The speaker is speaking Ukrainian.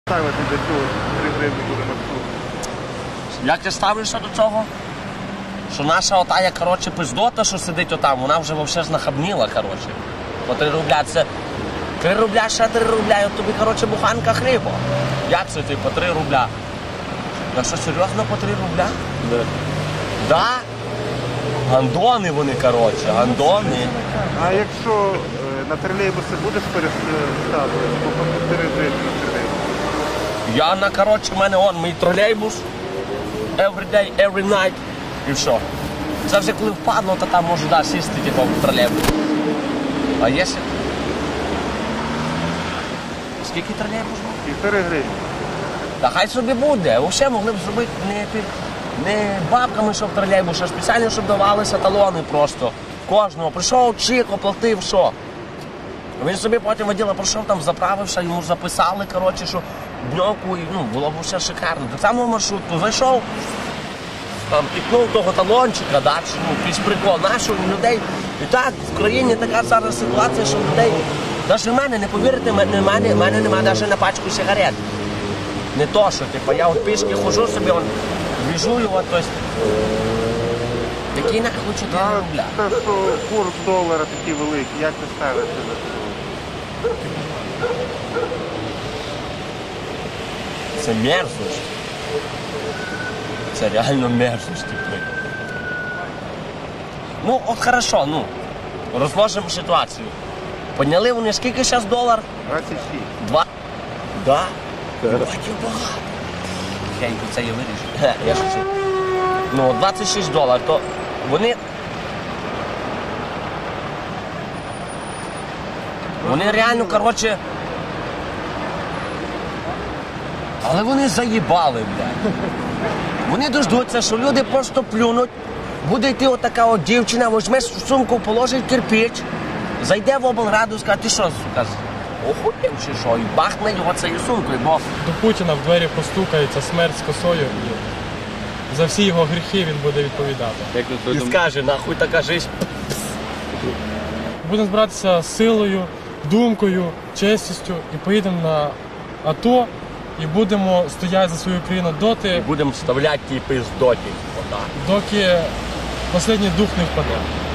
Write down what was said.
Ставити до цього 3 гривні буде маршрут. Як ти ставишся до цього? Що наша отая, коротше, пиздота, що сидить отам, вона вже взагалі знахабніла, коротше. По 3 рубля це 3 рубля, ще 3 рубля, і от тобі, коротше, буханка хліба. Як це ти по 3 рубля? А що, серйозно по 3 рубля? Да. Да? Гандони вони, коротше, гандони. А якщо на тролейбуси будеш переставити, то по 4 гривні на тролейбус. Я на, коротше, в мене мій тролейбус. Every day, every night. І все. Це вже коли впадло, то там можу, да, сісти, типу, в тролейбус. А якщо... Скільки тролейбус був? 1,5 гривні. Та хай собі буде. Взагалі могли б зробити не бабками, щоб тролейбус, а спеціально, щоб давалися талони просто. Кожного. Прийшов, чик, оплатив, що. Він собі потім воділа прийшов, там заправився, йому записали, коротше, що дньовку, і, ну, було б все шикарно. Так само в маршрутку зайшов, там, пікнув того талончика, да, що, ну, якийсь прикол. Нашого людей. І так, в країні така зараз ситуація, що людей, навіть в мене, не повірите, в мене немає навіть на пачку сигарет. Не то, що, типу, я от пішки ходжу собі, біжую, от, тобто, який нахуй 4 рубля. Те, що курс долара такий великий, як ти ставишся до цього? Це мерзость. Це реально мерзость, типу. Ну, от хорошо, ну, розложимо ситуацію. Підняли вони скільки зараз долар? 26. 2? Да? Багато. Хенько, це я виріжу. Я шучу. Ну, 26 доларів, то вони реально, коротше, але вони заїбали, блядь. Вони дождуться, що люди просто плюнуть, буде йти отака от дівчина, візьме сумку, положить кирпич, зайде в облраду і скаже, ти що, сука, охуєв чи що, і бахне його цією сумкою, бо... До Путіна в двері постукається смерть з косою, і за всі його гріхи він буде відповідати. І скаже, нахуй така жизнь. Будемо збиратися силою, думкою, честістю і поїдемо на АТО і будемо стояти за свою країну доти, Будемо вставляти ті пиздоті. доки останній дух не впаде.